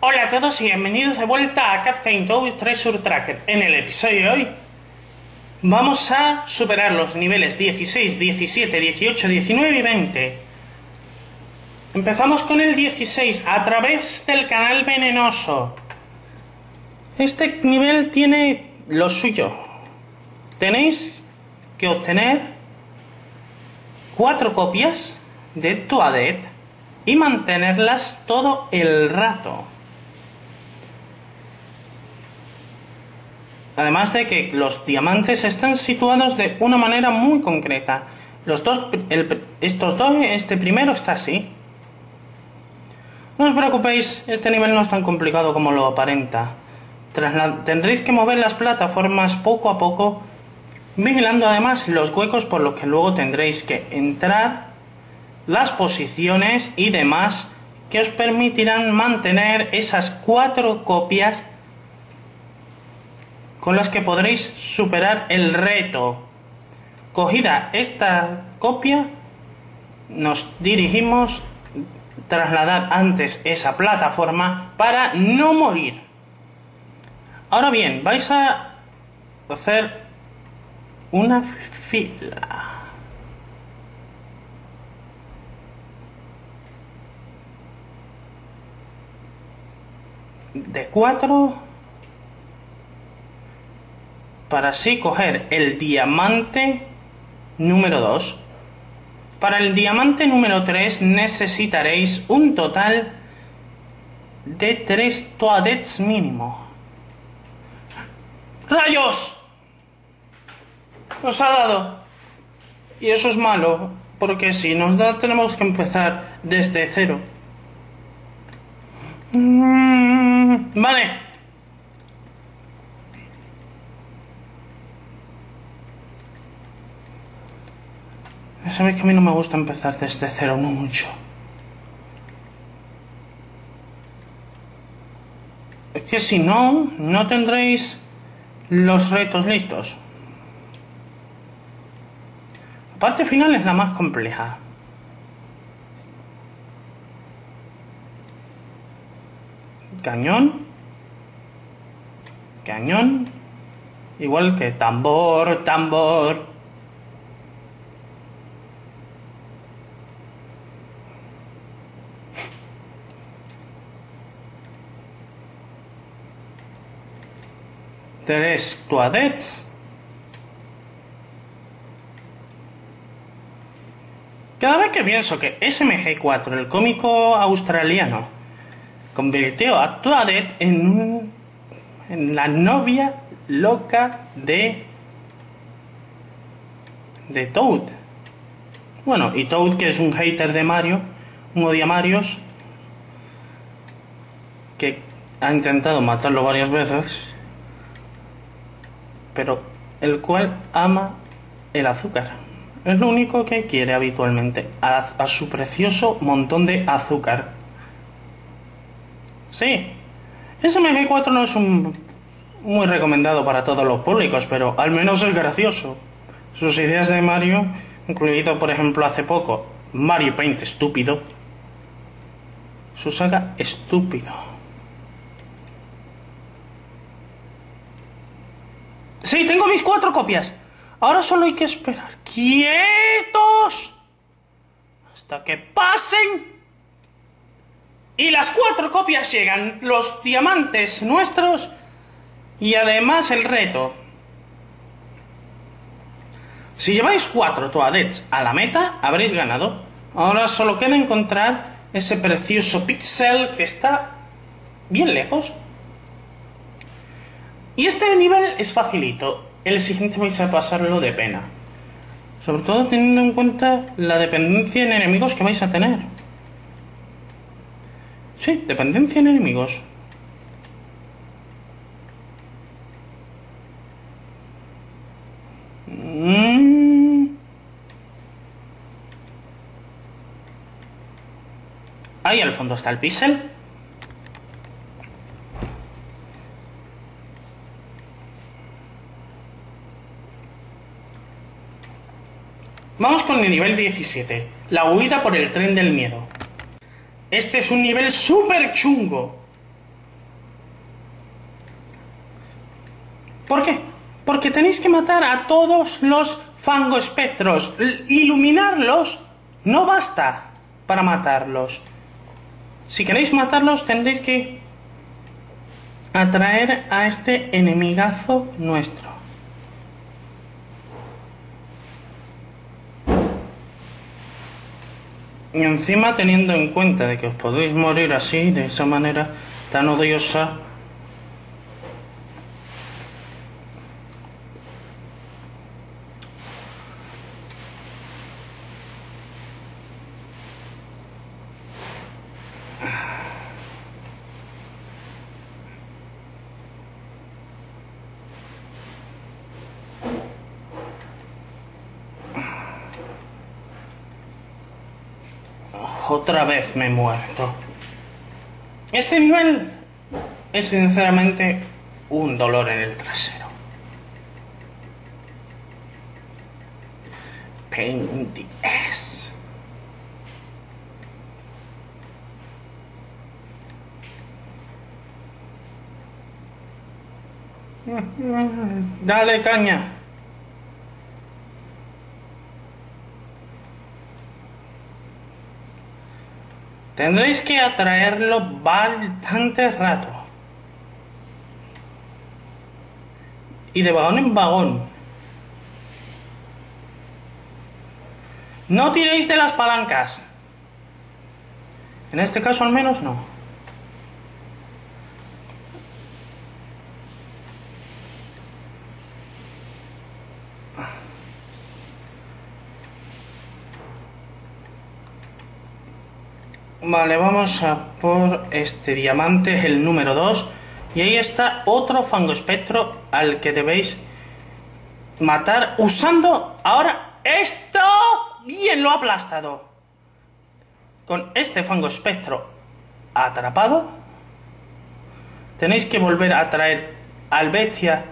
Hola a todos y bienvenidos de vuelta a Captain Toad Treasure Tracker. En el episodio de hoy vamos a superar los niveles 16, 17, 18, 19 y 20. Empezamos con el 16 a través del canal venenoso. Este nivel tiene lo suyo. Tenéis que obtener 4 copias de Toadette y mantenerlas todo el rato. Además de que los diamantes están situados de una manera muy concreta. Este primero está así. No os preocupéis, este nivel no es tan complicado como lo aparenta. Tendréis que mover las plataformas poco a poco, vigilando además los huecos por los que luego tendréis que entrar, las posiciones y demás que os permitirán mantener esas 4 copias con las que podréis superar el reto. Cogida esta copia, nos dirigimos, trasladad antes esa plataforma para no morir. Ahora bien, vais a hacer una fila de 4 para así coger el diamante número 2. Para el diamante número 3 necesitaréis un total de 3 Toadettes mínimo. ¡Rayos! Nos ha dado. Y eso es malo, porque si nos da tenemos que empezar desde cero. Vale. Sabéis que a mí no me gusta empezar desde cero, no mucho. Es que si no, no tendréis los retos listos. La parte final es la más compleja. Cañón. Cañón. Igual que tambor, tambor. Tres Toadettes. Cada vez que pienso que SMG4, el cómico australiano, convirtió a Toadette en la novia loca de Toad. Bueno, y Toad, que es un hater de Mario, un odiamarios, que ha intentado matarlo varias veces, pero el cual ama el azúcar. Es lo único que quiere habitualmente, a su precioso montón de azúcar. Sí, SMG4 no es muy recomendado para todos los públicos, pero al menos es gracioso. Sus ideas de Mario, incluido por ejemplo hace poco Mario Paint estúpido, su saga estúpido. Sí, tengo mis 4 copias. Ahora solo hay que esperar. ¡Quietos! Hasta que pasen. Y las 4 copias llegan. Los diamantes nuestros. Y además el reto. Si lleváis 4 Toadettes a la meta, habréis ganado. Ahora solo queda encontrar ese precioso pixel que está bien lejos. Y este nivel es facilito. El siguiente vais a pasarlo de pena. Sobre todo teniendo en cuenta la dependencia en enemigos que vais a tener. Sí, dependencia en enemigos. Ahí al fondo está el pixel. Vamos con el nivel 17, la huida por el tren del miedo. Este es un nivel súper chungo. ¿Por qué? Porque tenéis que matar a todos los fangoespectros. Iluminarlos no basta para matarlos. Si queréis matarlos tendréis que atraer a este enemigazo nuestro. Y encima teniendo en cuenta de que os podéis morir así, de esa manera tan odiosa. Otra vez me he muerto. Este nivel es sinceramente un dolor en el trasero. Pain in the ass. Dale caña. Tendréis que atraerlo bastante rato. Y de vagón en vagón. No tiréis de las palancas. En este caso al menos no. Vale, vamos a por este diamante, es el número 2. Y ahí está otro fangoespectro al que debéis matar usando ahora esto. Bien, lo ha aplastado. Con este fangoespectro atrapado, tenéis que volver a traer al bestia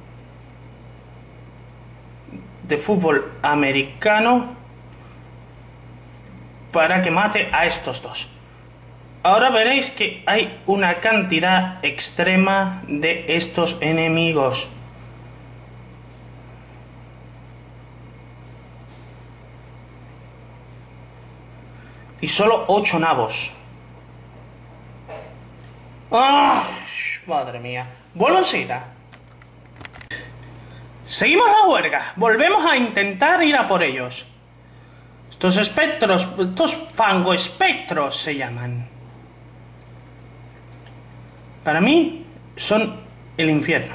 de fútbol americano para que mate a estos dos. Ahora veréis que hay una cantidad extrema de estos enemigos. Y solo 8 nabos. ¡Ah! Madre mía. Bueno, enseguida. Seguimos la huelga. Volvemos a intentar ir a por ellos. Estos espectros, estos fangoespectros se llaman. Para mí son el infierno.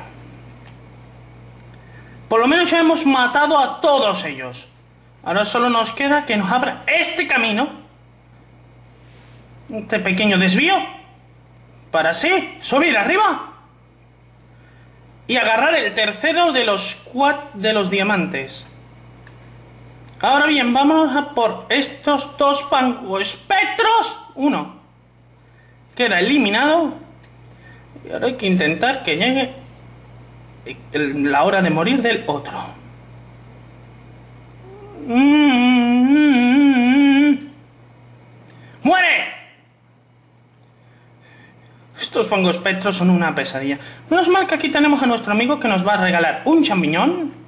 Por lo menos ya hemos matado a todos ellos. Ahora solo nos queda que nos abra este camino, este pequeño desvío, para así subir arriba y agarrar el tercero de los diamantes. Ahora bien, vámonos a por estos dos fangoespectros. Uno queda eliminado. Y ahora hay que intentar que llegue la hora de morir del otro. ¡Muere! Estos fangoespectros son una pesadilla. Menos mal que aquí tenemos a nuestro amigo que nos va a regalar un champiñón.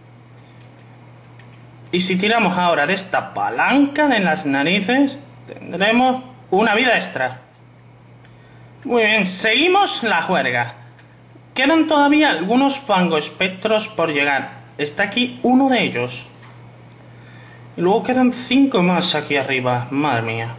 Y si tiramos ahora de esta palanca de las narices, tendremos una vida extra. Muy bien, seguimos la juerga. Quedan todavía algunos fangoespectros por llegar. Está aquí uno de ellos. Y luego quedan 5 más aquí arriba. Madre mía.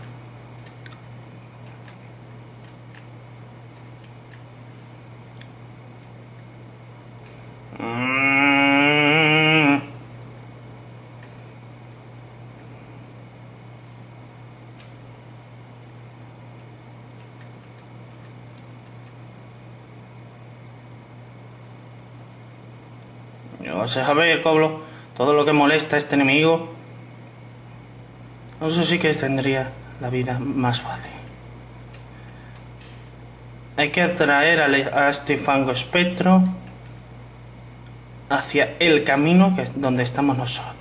Vas a ver, Coblo, todo lo que molesta a este enemigo. Eso sí que tendría la vida más fácil. Hay que atraer a este fangoespectro hacia el camino que es donde estamos nosotros.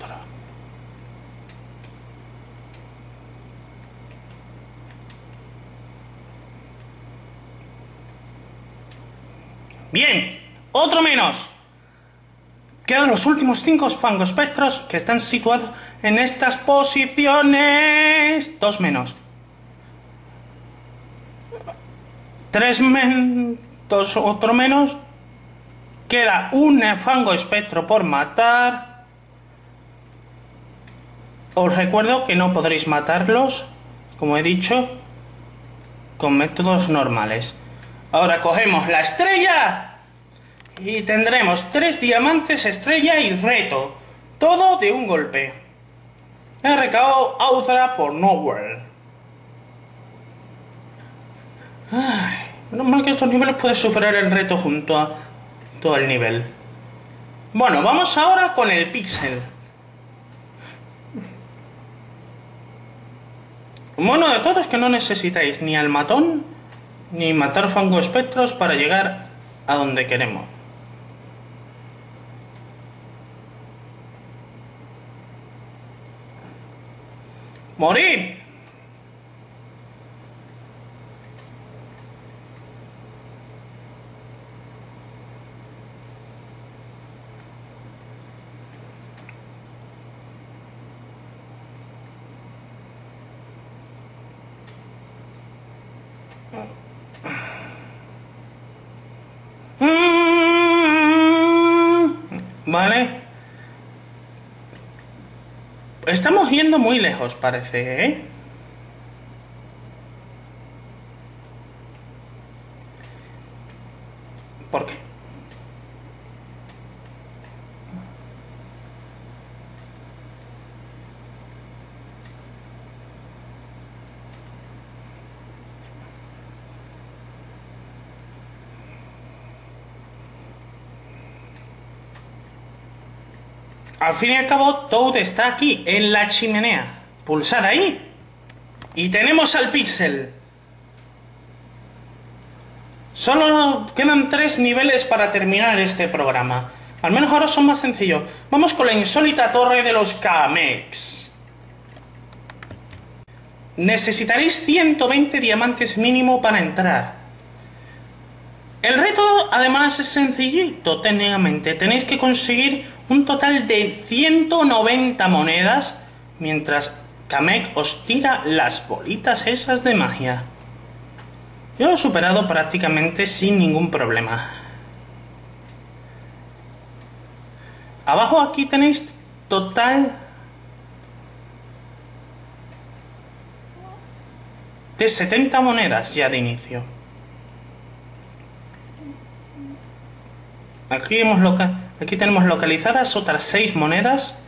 Bien, otro menos. Quedan los últimos 5 fangospectros que están situados en estas posiciones. 2 menos. 3 menos. 2 otro menos. Queda un fangospectro por matar. Os recuerdo que no podréis matarlos, como he dicho, con métodos normales. Ahora cogemos la estrella y tendremos 3 diamantes, estrella y reto. Todo de un golpe. RKO Audra por Nowhere. Menos mal que estos niveles puedes superar el reto junto a todo el nivel. Bueno, vamos ahora con el pixel. Lo bueno de todo es que no necesitáis ni al matón ni matar fangospectros para llegar a donde queremos. ¡Morid! Vale. Estamos yendo muy lejos, parece, ¿eh? ¿Por qué? Al fin y al cabo, Toad está aquí, en la chimenea. Pulsad ahí. Y tenemos al pixel. Solo quedan 3 niveles para terminar este programa. Al menos ahora son más sencillos. Vamos con la insólita torre de los Kamex. Necesitaréis 120 diamantes mínimo para entrar. El reto, además, es sencillito técnicamente. Tenéis que conseguir un total de 190 monedas mientras Kamek os tira las bolitas esas de magia. Yo lo he superado prácticamente sin ningún problema. Abajo aquí tenéis total de 70 monedas ya de inicio. Aquí tenemos localizadas otras 6 monedas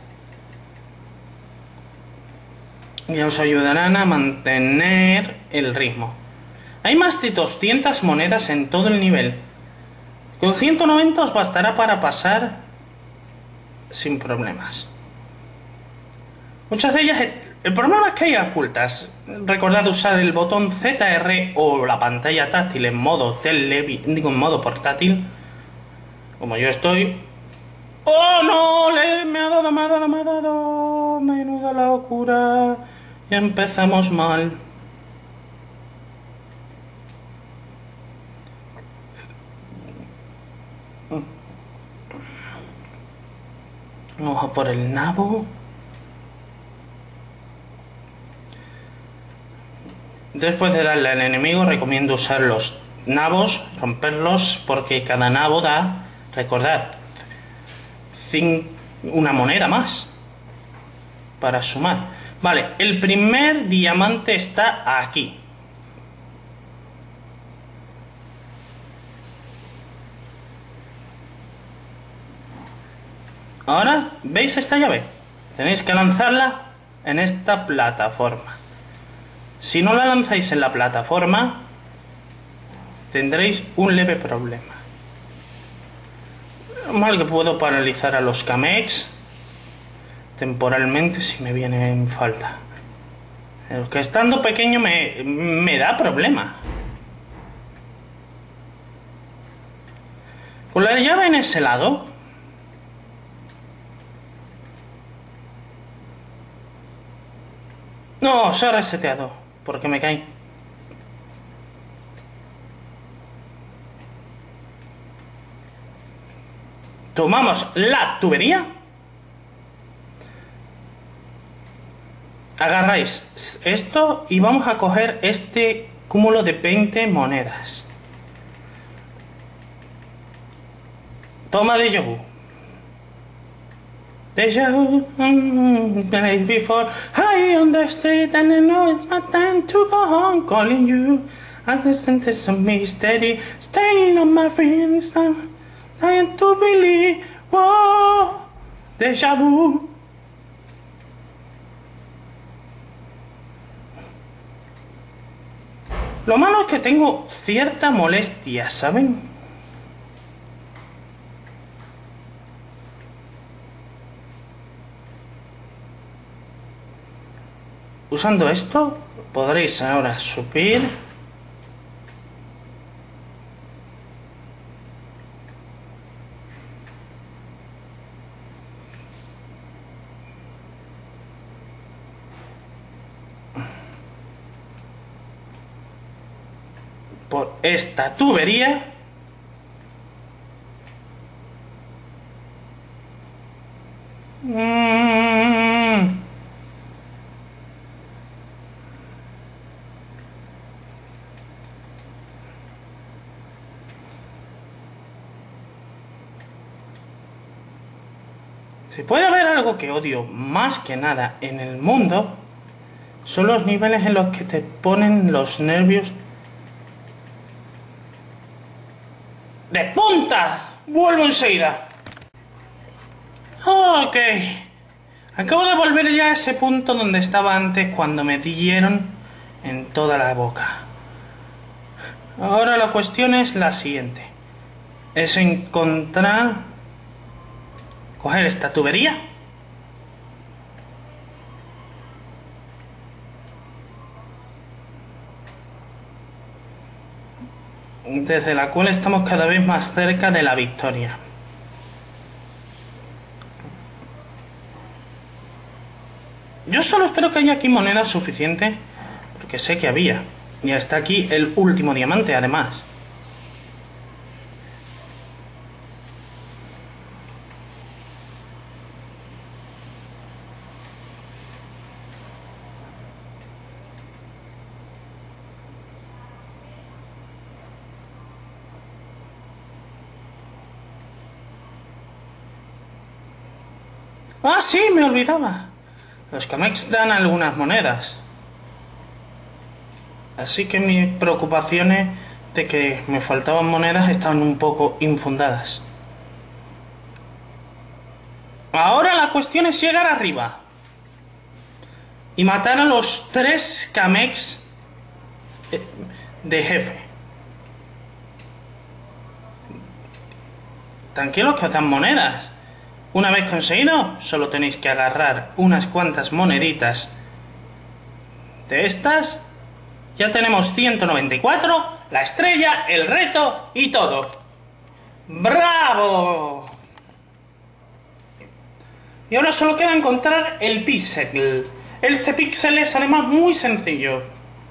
que os ayudarán a mantener el ritmo. Hay más de 200 monedas en todo el nivel. Con 190 os bastará para pasar sin problemas. Muchas de ellas, el problema es que hay ocultas. Recordad usar el botón ZR o la pantalla táctil en modo en modo portátil. Como yo estoy. ¡Oh, no! Me ha dado. Menuda locura. Ya empezamos mal. Vamos a por el nabo. Después de darle al enemigo, recomiendo usar los nabos, romperlos, porque cada nabo da, recordad, una moneda más para sumar. Vale, el primer diamante está aquí. Ahora, ¿veis esta llave? Tenéis que lanzarla en esta plataforma. Si no la lanzáis en la plataforma, tendréis un leve problema. Mal que puedo paralizar a los Kamex temporalmente si me viene en falta. Pero que estando pequeño me da problema. Con la llave en ese lado, no, se ha reseteado porque me caí. tomamos la tubería, agarráis esto y vamos a coger este cúmulo de 20 monedas. Toma déjà vu. Déjà vu, before I on the street and I know it's my time to go home, calling you. Understand this of me steady, staying on my feet, I am to believe, whoa, déjà vu. Lo malo es que tengo cierta molestia, ¿saben? Usando esto, podréis ahora subir. Por esta tubería. Si puede haber algo que odio más que nada en el mundo, son los niveles en los que te ponen los nervios de punta. Vuelvo enseguida. Ok. Acabo de volver ya a ese punto donde estaba antes cuando me dieron en toda la boca. Ahora la cuestión es la siguiente. Es encontrar... coger esta tubería. Desde la cual estamos cada vez más cerca de la victoria. Yo solo espero que haya aquí monedas suficientes, porque sé que había. Y está aquí el último diamante, además. Ah, sí, me olvidaba. Los Kamex dan algunas monedas. Así que mis preocupaciones de que me faltaban monedas estaban un poco infundadas. Ahora la cuestión es llegar arriba y matar a los 3 Kamex de jefe. Tranquilos que os dan monedas. Una vez conseguido, solo tenéis que agarrar unas cuantas moneditas de estas. Ya tenemos 194, la estrella, el reto y todo. ¡Bravo! Y ahora solo queda encontrar el píxel. Este píxel es además muy sencillo.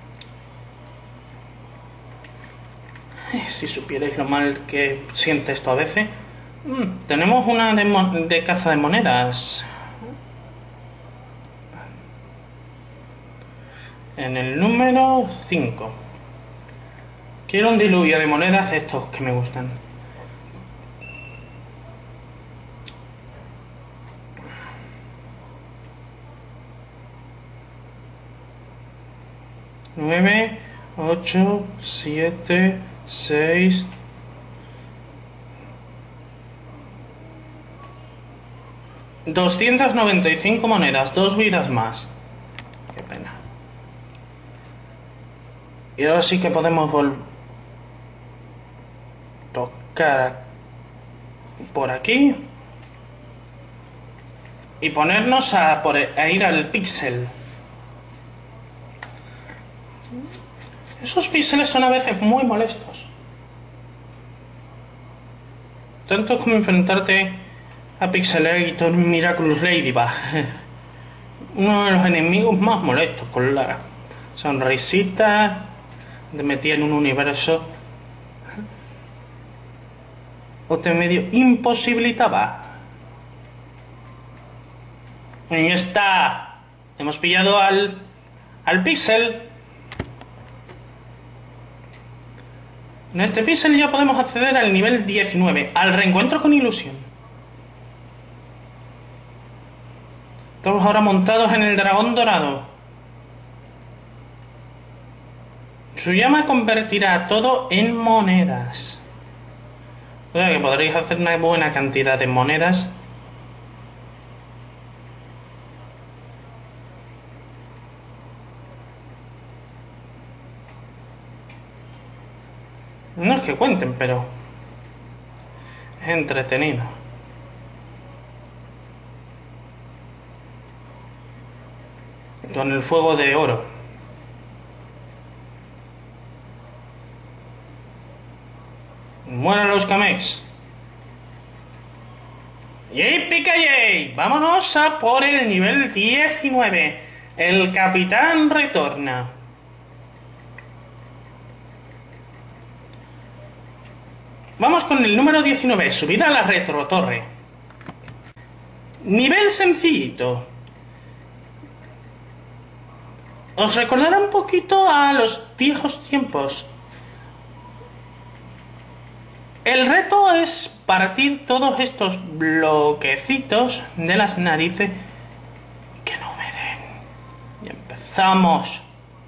Si supierais lo mal que siente esto a veces. Tenemos una de caza de monedas. En el número 5. Quiero un diluvio de monedas de estos que me gustan. Nueve, 8, 7, 6... 295 monedas, 2 vidas más. Qué pena. Y ahora sí que podemos tocar por aquí y ponernos a ir al píxel. Esos píxeles son a veces muy molestos. Tanto como enfrentarte a Pixelator Miraculous Ladybug, uno de los enemigos más molestos, con la sonrisita de metida en un universo o te medio imposibilitaba. Ahí está. Hemos pillado al píxel. En este píxel ya podemos acceder al nivel 19, al reencuentro con ilusión. Estamos ahora montados en el dragón dorado. Su llama convertirá todo en monedas. O sea que podréis hacer una buena cantidad de monedas. No es que cuenten, pero es entretenido. Con el fuego de oro. Mueran los Kamex. ¡Yippee-ki-yay! Vámonos a por el nivel 19. El capitán retorna. Vamos con el número 19, subida a la retrotorre. Nivel sencillito. Os recordará un poquito a los viejos tiempos. El reto es partir todos estos bloquecitos de las narices que no me den. Y empezamos.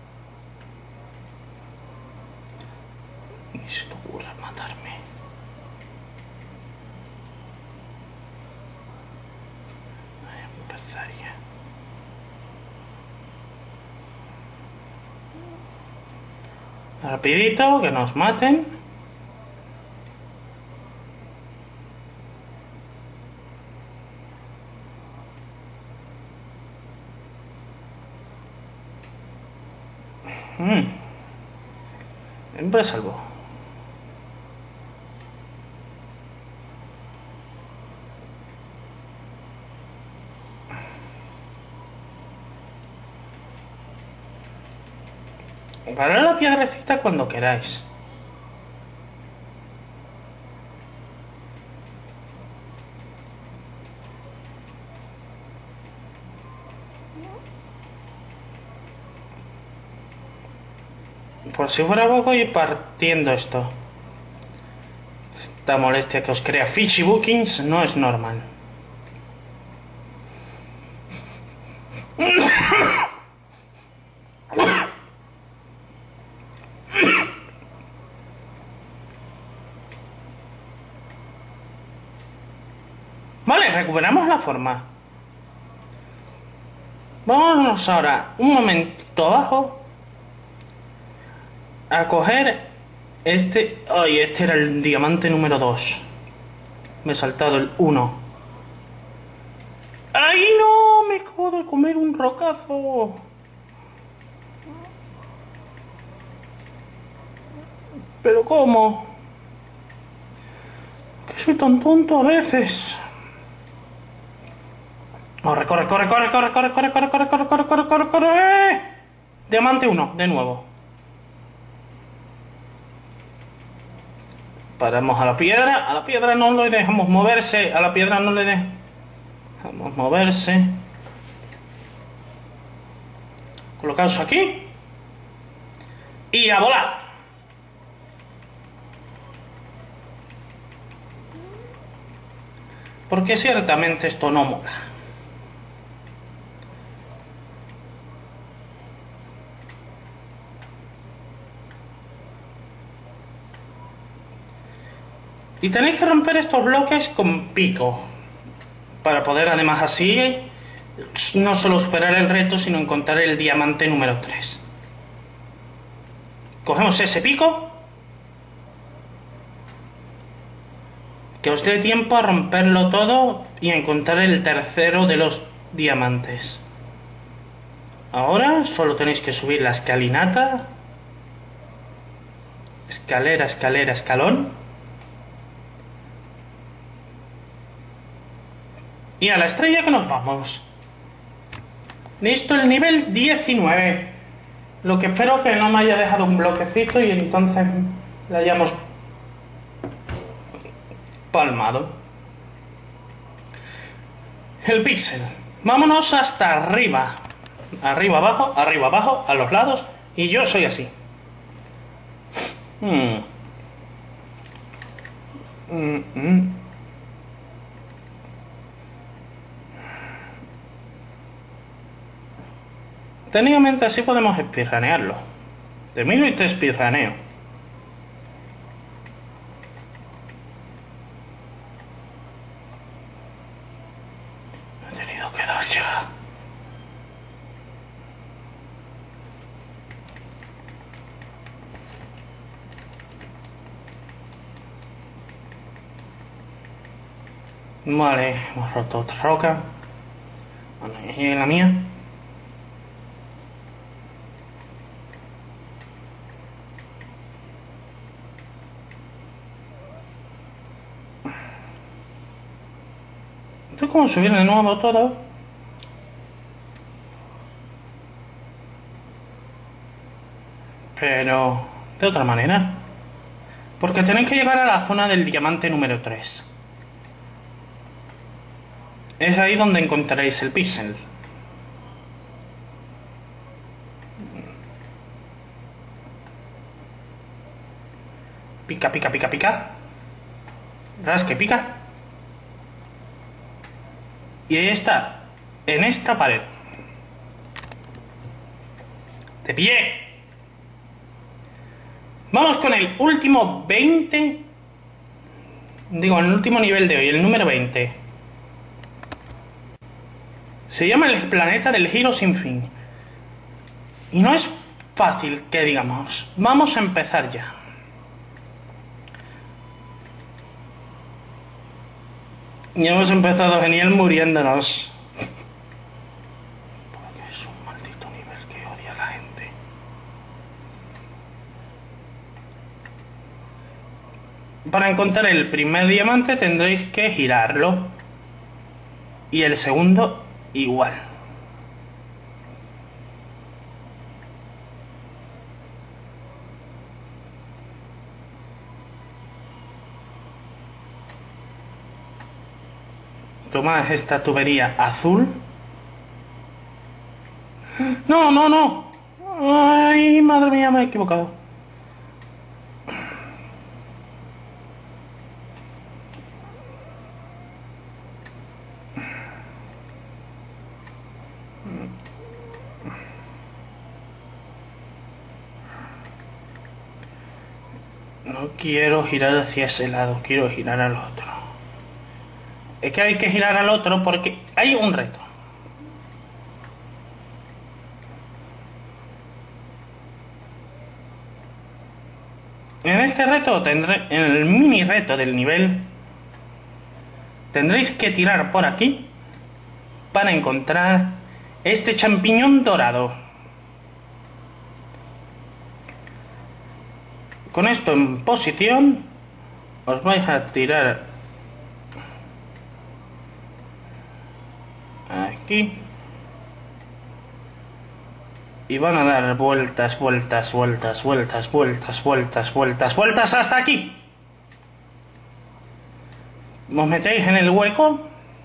Ni se te ocurra matarme. Empezaría. Rapidito, que nos maten. Siempre salvo. Parad la piedrecita cuando queráis. Por si fuera poco, ir partiendo esto. Esta molestia que os crea Fishy Bookings no es normal. Vale, recuperamos la forma. Vámonos ahora un momentito abajo a coger este. Ay, este era el diamante número 2. Me he saltado el 1. ¡Ay, no! Me acabo de comer un rocazo. ¿Pero cómo? Que soy tan tonto a veces. Corre, corre, corre, corre, corre, corre, corre, corre, corre, corre, corre, corre, corre, corre. Diamante 1, de nuevo. Paramos a la piedra no le dejamos moverse, a la piedra no le dejamos moverse. Colocaos aquí. Y a volar. Porque ciertamente esto no mola. Y tenéis que romper estos bloques con pico. Para poder además así no solo superar el reto, sino encontrar el diamante número 3. Cogemos ese pico. Que os dé tiempo a romperlo todo y a encontrar el tercero de los diamantes. Ahora solo tenéis que subir la escalinata. Escalera, escalera, escalón. Y a la estrella que nos vamos. Listo el nivel 19. Lo que espero que no me haya dejado un bloquecito y entonces le hayamos palmado. El píxel. Vámonos hasta arriba. Arriba, abajo, a los lados. Y yo soy así. Técnicamente así podemos speedrunearlo. Te miro y te speedruneo. Me he tenido que dar ya. Vale, hemos roto otra roca. Bueno, y la mía. Entonces, ¿cómo subir de nuevo todo? Pero de otra manera. Porque tenéis que llegar a la zona del diamante número 3. Es ahí donde encontraréis el píxel. Pica, pica, pica, pica. Rasque, pica. Y ahí está. En esta pared. ¡Te pillé! Vamos con el último 20. Digo, el último nivel de hoy, el número 20. Se llama el planeta del giro sin fin. Y no es fácil que digamos. Vamos a empezar ya. Y hemos empezado genial muriéndonos. Porque es un maldito nivel que odia a la gente. Para encontrar el primer diamante tendréis que girarlo. Y el segundo igual. Toma esta tubería azul. No, no, no. Ay, madre mía, me he equivocado. No quiero girar hacia ese lado, quiero girar al otro. Es que hay que girar al otro porque hay un reto. En este reto en el mini reto del nivel, tendréis que tirar por aquí para encontrar este champiñón dorado. Con esto en posición, os vais a tirar aquí y van a dar vueltas, vueltas, vueltas, vueltas, vueltas, vueltas, vueltas, vueltas hasta aquí. Os metéis en el hueco.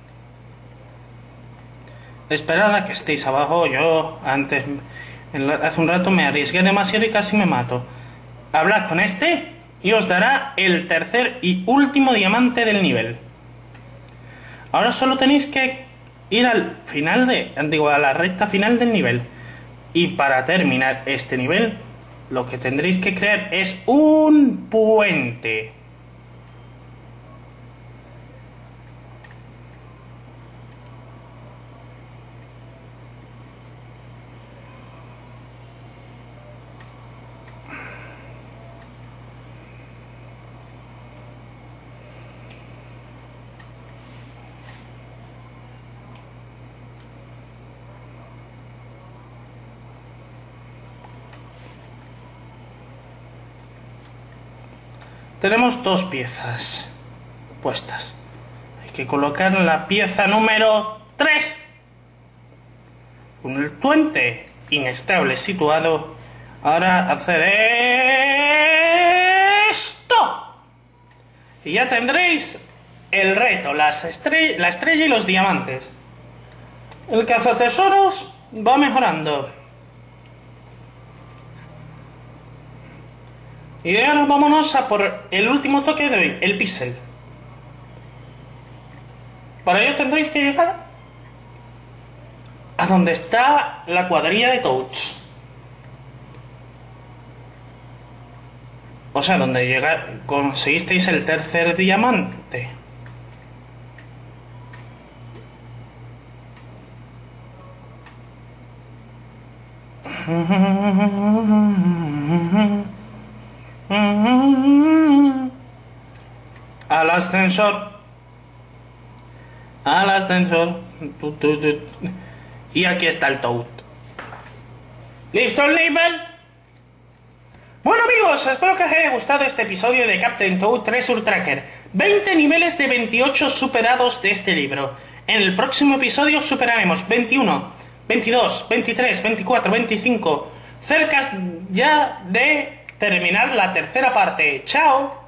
Esperad a que estéis abajo. Yo antes, hace un rato me arriesgué demasiado y casi me mato. Hablad con este y os dará el tercer y último diamante del nivel. Ahora solo tenéis que ir al final a la recta final del nivel. Y para terminar este nivel, lo que tendréis que crear es un puente. Tenemos dos piezas puestas. Hay que colocar la pieza número 3. Con el puente inestable situado. Ahora haced esto. Y ya tendréis el reto, la estrella y los diamantes. El cazatesoros va mejorando. Y ahora vámonos a por el último toque de hoy, el pixel. Para ello tendréis que llegar a donde está la cuadrilla de Toads. O sea, donde conseguisteis el tercer diamante. Al ascensor. Al ascensor. Y aquí está el Toad. ¿Listo el nivel? Bueno amigos, espero que os haya gustado este episodio de Captain Toad Treasure Tracker. 20 niveles de 28 superados de este libro. En el próximo episodio superaremos 21, 22, 23, 24, 25. Cerca ya de terminar la tercera parte. ¡Chao!